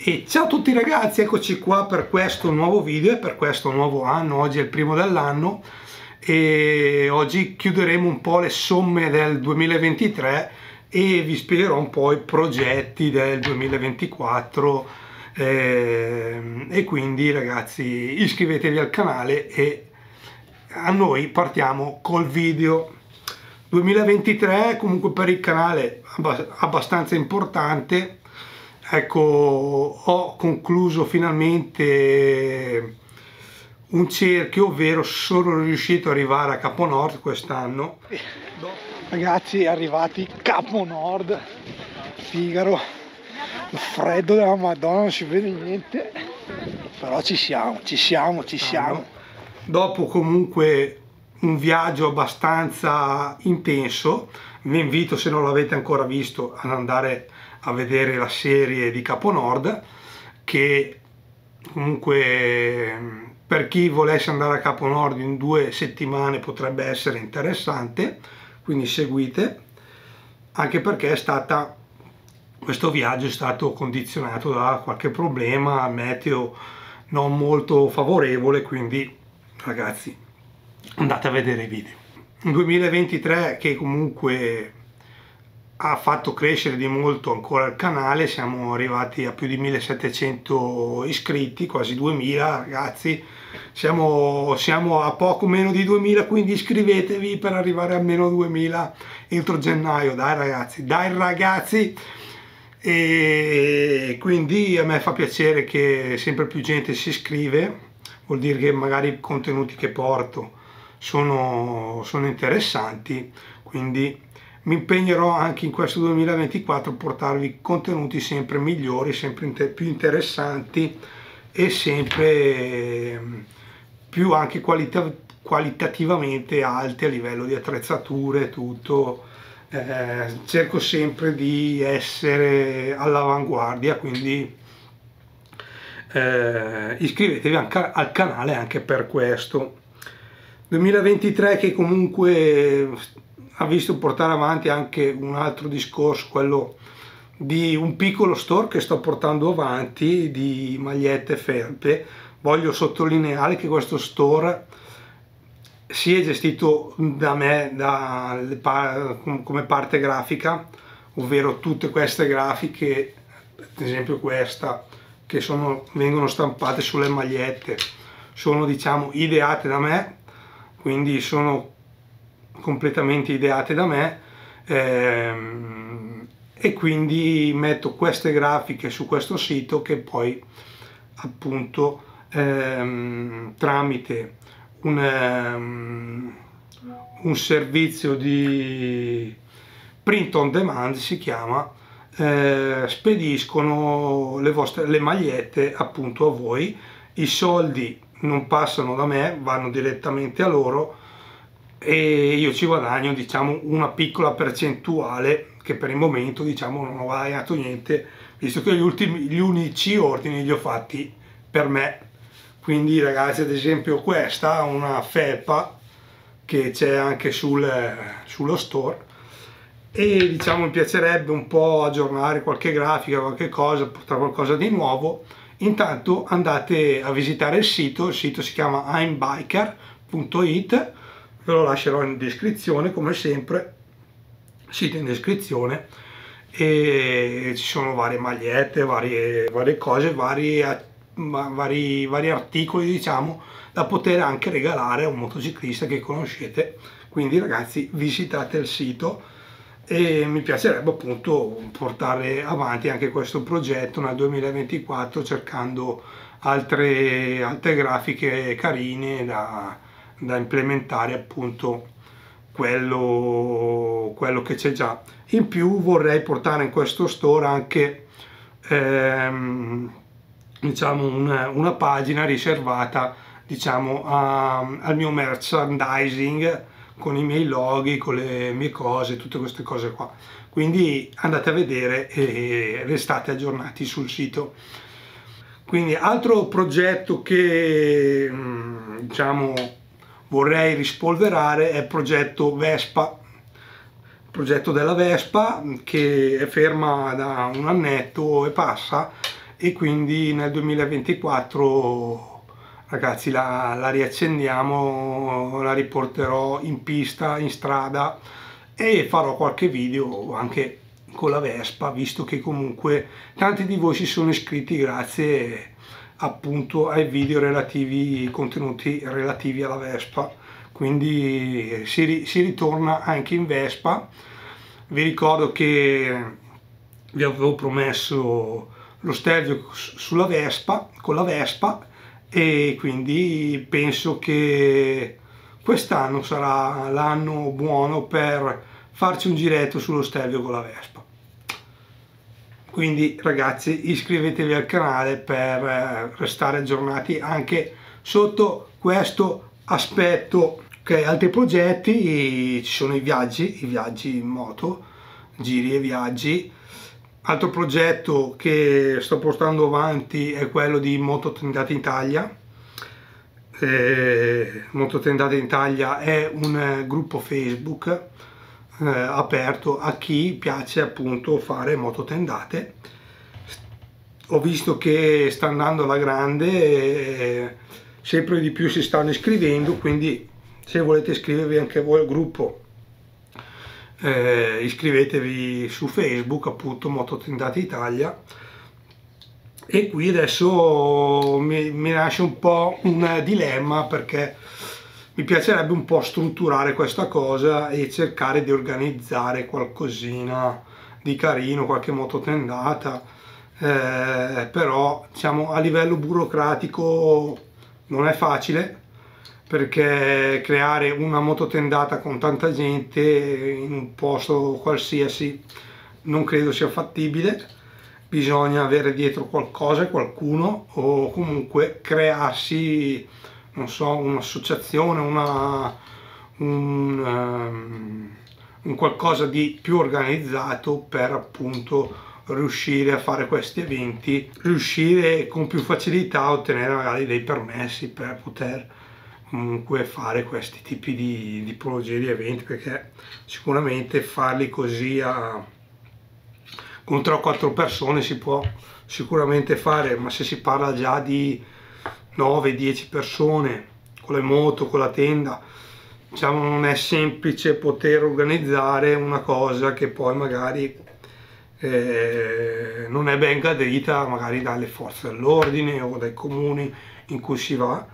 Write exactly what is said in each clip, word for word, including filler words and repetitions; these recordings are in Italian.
E ciao a tutti ragazzi, eccoci qua per questo nuovo video e per questo nuovo anno. Oggi è il primo dell'anno e oggi chiuderemo un po' le somme del duemilaventitré e vi spiegherò un po' i progetti del duemilaventiquattro eh, e quindi ragazzi iscrivetevi al canale e a noi partiamo col video. duemilaventitré comunque per il canale abbastanza importante. Ecco, ho concluso finalmente un cerchio, ovvero sono riuscito ad arrivare a Capo Nord quest'anno. Ragazzi, arrivati Capo Nord, Figaro, il freddo della Madonna, non si vede niente, però ci siamo, ci siamo, ci siamo. Dopo comunque un viaggio abbastanza intenso, vi invito, se non l'avete ancora visto, ad andare a vedere la serie di Capo Nord, che comunque per chi volesse andare a Capo Nord in due settimane potrebbe essere interessante, quindi seguite, anche perché è stata, questo viaggio è stato condizionato da qualche problema meteo non molto favorevole, quindi ragazzi andate a vedere i video. Un duemilaventitré che comunque ha fatto crescere di molto ancora il canale, siamo arrivati a più di millesettecento iscritti, quasi duemila ragazzi, siamo, siamo a poco meno di duemila, quindi iscrivetevi per arrivare a meno duemila entro gennaio, dai ragazzi, dai ragazzi! E quindi a me fa piacere che sempre più gente si iscrive, vuol dire che magari i contenuti che porto sono, sono interessanti, quindi mi impegnerò anche in questo duemilaventiquattro a portarvi contenuti sempre migliori, sempre più interessanti e sempre più anche qualita qualitativamente alti a livello di attrezzature, tutto. Eh, cerco sempre di essere all'avanguardia, quindi eh, iscrivetevi anche al canale anche per questo. duemilaventitré che comunque ha visto portare avanti anche un altro discorso, quello di un piccolo store che sto portando avanti di magliette e felpe. Voglio sottolineare che questo store si è gestito da me da, come parte grafica, ovvero tutte queste grafiche, ad esempio questa, che sono, vengono stampate sulle magliette, sono diciamo ideate da me, quindi sono completamente ideate da me ehm, e quindi metto queste grafiche su questo sito che poi appunto ehm, tramite un, um, un servizio di print on demand si chiama, eh, spediscono le vostre le magliette appunto a voi, i soldi non passano da me, vanno direttamente a loro e io ci guadagno diciamo una piccola percentuale che per il momento diciamo non ho guadagnato niente, visto che gli ultimi gli unici ordini li ho fatti per me. Quindi ragazzi, ad esempio questa, una felpa che c'è anche sul, sullo store, e diciamo mi piacerebbe un po' aggiornare qualche grafica, qualche cosa, portare qualcosa di nuovo. Intanto andate a visitare il sito, il sito si chiama I'm Biker punto it, ve lo lascerò in descrizione come sempre, sito in descrizione, e ci sono varie magliette, varie, varie cose, vari, vari, vari articoli diciamo da poter anche regalare a un motociclista che conoscete. Quindi ragazzi visitate il sito e mi piacerebbe appunto portare avanti anche questo progetto nel duemilaventiquattro, cercando altre, altre grafiche carine da, da implementare appunto quello, quello che c'è già. In più vorrei portare in questo store anche ehm, diciamo una, una pagina riservata diciamo a, al mio merchandising, con i miei loghi, con le mie cose, tutte queste cose qua. Quindi andate a vedere e restate aggiornati sul sito. Quindi altro progetto che diciamo vorrei rispolverare è il progetto Vespa, il progetto della Vespa che è ferma da un annetto e passa, e quindi nel duemilaventiquattro ragazzi la, la riaccendiamo, la riporterò in pista, in strada, e farò qualche video anche con la Vespa, visto che comunque tanti di voi si sono iscritti grazie appunto ai video relativi, contenuti relativi alla Vespa, quindi si, si ritorna anche in Vespa. Vi ricordo che vi avevo promesso lo Stelvio sulla Vespa, con la Vespa, e quindi penso che quest'anno sarà l'anno buono per farci un giretto sullo Stelvio con la Vespa. Quindi ragazzi, iscrivetevi al canale per restare aggiornati anche sotto questo aspetto. Ok, altri progetti, ci sono i viaggi, i viaggi in moto, giri e viaggi. Altro progetto che sto portando avanti è quello di Mototendate Italia. Eh, Mototendate Italia è un gruppo Facebook eh, aperto a chi piace appunto fare mototendate. Ho visto che sta andando alla grande e sempre di più si stanno iscrivendo, quindi se volete iscrivervi anche voi al gruppo, eh, iscrivetevi su Facebook appunto Mototendate Italia. E qui adesso mi, mi nasce un po' un dilemma, perché mi piacerebbe un po' strutturare questa cosa e cercare di organizzare qualcosina di carino, qualche mototendata, eh, però diciamo a livello burocratico non è facile, perché creare una mototendata con tanta gente in un posto qualsiasi non credo sia fattibile. Bisogna avere dietro qualcosa, qualcuno, o comunque crearsi, non so, un'associazione, una, un, um, un qualcosa di più organizzato per appunto riuscire a fare questi eventi, riuscire con più facilità a ottenere magari dei permessi per poter comunque fare questi tipi di tipologie di eventi, perché sicuramente farli così a con tre o quattro persone si può sicuramente fare, ma se si parla già di nove dieci persone con le moto, con la tenda, diciamo non è semplice poter organizzare una cosa che poi magari eh, non è ben gradita magari dalle forze dell'ordine o dai comuni in cui si va,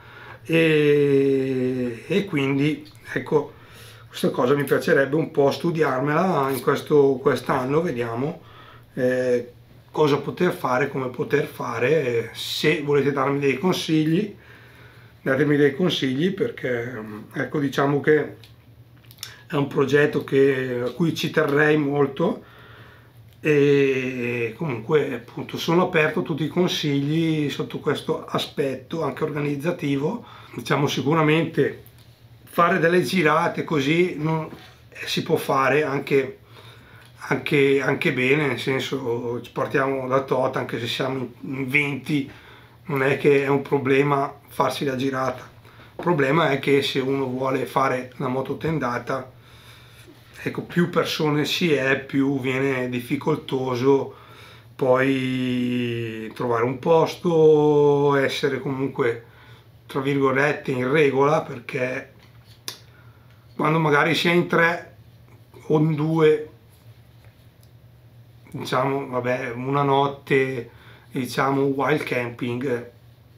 e, e quindi ecco, questa cosa mi piacerebbe un po' studiarmela in questo quest'anno, vediamo Eh, cosa poter fare, come poter fare. Eh, se volete darmi dei consigli, datemi dei consigli, perché ecco, diciamo che è un progetto che, a cui ci terrei molto, e comunque appunto sono aperto a tutti i consigli sotto questo aspetto anche organizzativo. Diciamo sicuramente fare delle girate così non, eh, si può fare anche Anche, anche bene, nel senso ci partiamo da tot, anche se siamo in venti non è che è un problema farsi la girata. Il problema è che se uno vuole fare una mototendata, ecco, più persone si è, più viene difficoltoso poi trovare un posto, essere comunque tra virgolette in regola, perché quando magari si è in tre o in due, diciamo vabbè, una notte diciamo wild camping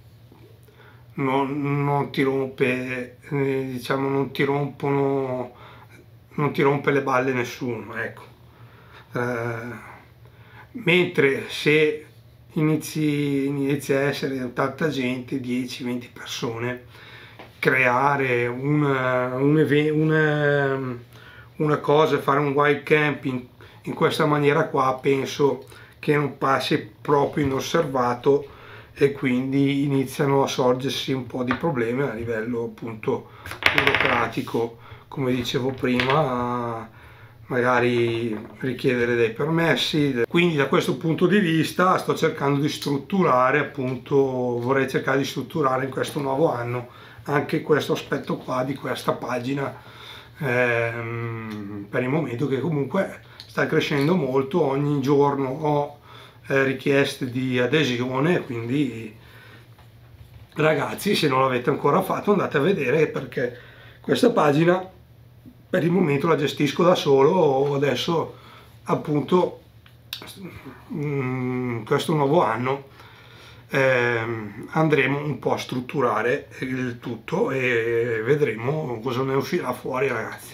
non, non ti rompe, eh, diciamo non ti rompono, non ti rompe le balle nessuno, ecco. Eh, mentre se inizi, inizi a essere tanta gente, dieci venti persone, creare una, un una, una cosa, fare un wild camping in questa maniera qua, penso che non passi proprio inosservato, e quindi iniziano a sorgersi un po' di problemi a livello appunto burocratico, come dicevo prima, magari richiedere dei permessi. Quindi da questo punto di vista sto cercando di strutturare, appunto vorrei cercare di strutturare in questo nuovo anno anche questo aspetto qua di questa pagina, ehm, per il momento, che comunque sta crescendo molto. Ogni giorno ho eh, richieste di adesione, quindi ragazzi, se non l'avete ancora fatto andate a vedere, perché questa pagina per il momento la gestisco da solo. Adesso appunto mh, questo nuovo anno eh, andremo un po' a strutturare il tutto e vedremo cosa ne uscirà fuori, ragazzi.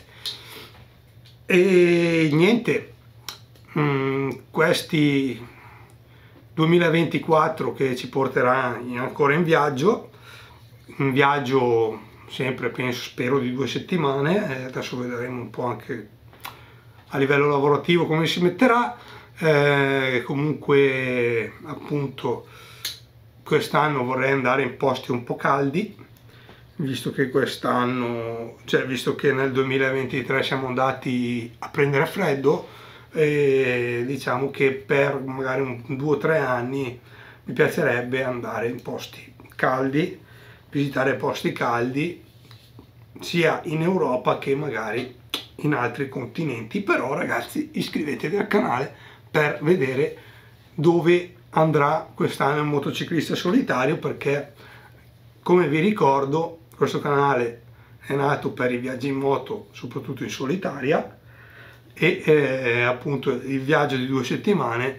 E niente, mh, questi duemilaventiquattro che ci porterà in, ancora in viaggio, un viaggio sempre penso, spero di due settimane, eh, adesso vedremo un po' anche a livello lavorativo come si metterà, eh, comunque appunto quest'anno vorrei andare in posti un po' caldi, visto che quest'anno, cioè visto che nel duemilaventitré siamo andati a prendere freddo, e diciamo che per magari un, due o tre anni mi piacerebbe andare in posti caldi, visitare posti caldi sia in Europa che magari in altri continenti. Però ragazzi, iscrivetevi al canale per vedere dove andrà quest'anno il motociclista solitario, perché come vi ricordo questo canale è nato per i viaggi in moto, soprattutto in solitaria, e eh, appunto il viaggio di due settimane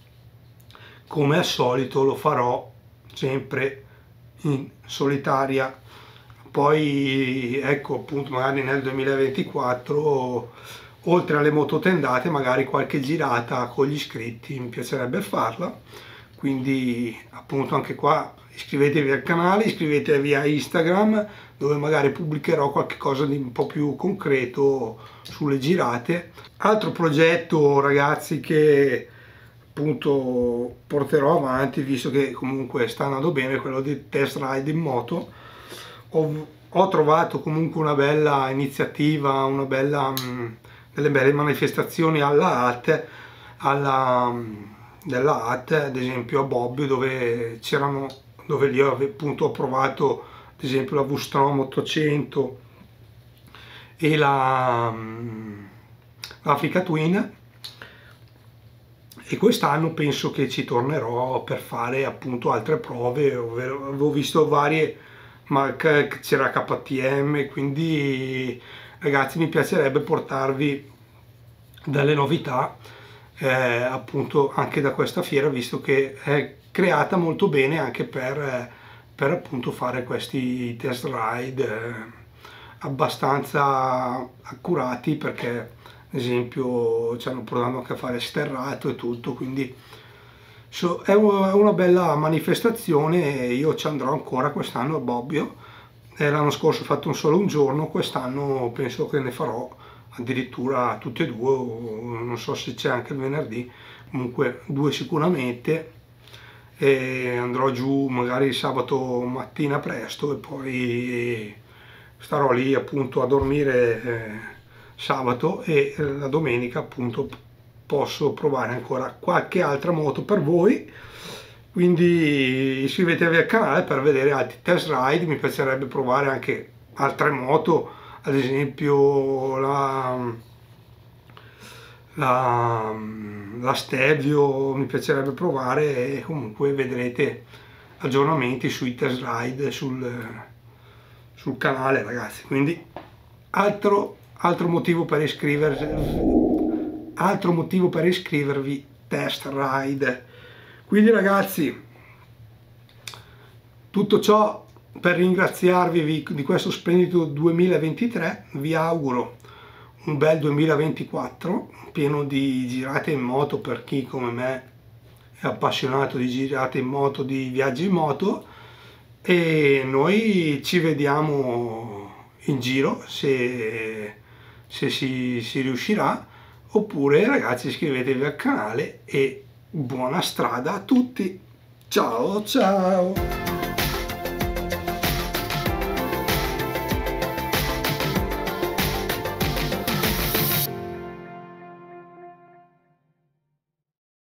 come al solito lo farò sempre in solitaria. Poi ecco appunto magari nel duemilaventiquattro, oltre alle mototendate, magari qualche girata con gli iscritti mi piacerebbe farla, quindi appunto anche qua iscrivetevi al canale, iscrivetevi a Instagram, dove magari pubblicherò qualche cosa di un po' più concreto sulle girate. Altro progetto, ragazzi, che appunto porterò avanti, visto che comunque sta andando bene, quello di test ride in moto. Ho, ho trovato comunque una bella iniziativa, una bella, mh, delle belle manifestazioni alla A T, alla, mh, della A T, ad esempio a Bobbio, dove c'erano, dove lì appunto ho provato ad esempio la V-Strom ottocento e la mh, l'Africa Twin, e quest'anno penso che ci tornerò per fare appunto altre prove. Avevo visto varie, ma c'era K T M, quindi ragazzi mi piacerebbe portarvi delle novità eh, appunto anche da questa fiera, visto che è creata molto bene anche per, per appunto fare questi test ride eh, abbastanza accurati, perché ad esempio ci hanno portato anche a fare sterrato e tutto, quindi so, è una bella manifestazione e io ci andrò ancora quest'anno a Bobbio. Eh, l'anno scorso ho fatto un solo un giorno, quest'anno penso che ne farò addirittura tutte e due, o non so se c'è anche il venerdì, comunque due sicuramente, e andrò giù magari sabato mattina presto e poi starò lì appunto a dormire eh, sabato, e la domenica appunto posso provare ancora qualche altra moto per voi, quindi iscrivetevi al canale per vedere altri test ride. Mi piacerebbe provare anche altre moto, ad esempio la, la, la Stelvio mi piacerebbe provare, e comunque vedrete aggiornamenti sui test ride sul, sul canale, ragazzi. Quindi altro altro motivo per iscrivervi altro motivo per iscrivervi test ride. Quindi ragazzi, tutto ciò per ringraziarvi di questo splendido duemilaventitré. Vi auguro un bel duemilaventiquattro pieno di girate in moto per chi come me è appassionato di girate in moto, di viaggi in moto, e noi ci vediamo in giro se se si, si riuscirà, oppure ragazzi iscrivetevi al canale e buona strada a tutti. Ciao ciao!